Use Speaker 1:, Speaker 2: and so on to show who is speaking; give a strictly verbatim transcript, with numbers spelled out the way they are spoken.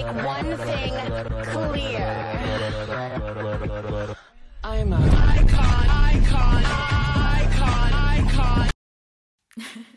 Speaker 1: make one thing clear.
Speaker 2: I'm a icon, icon, icon, icon.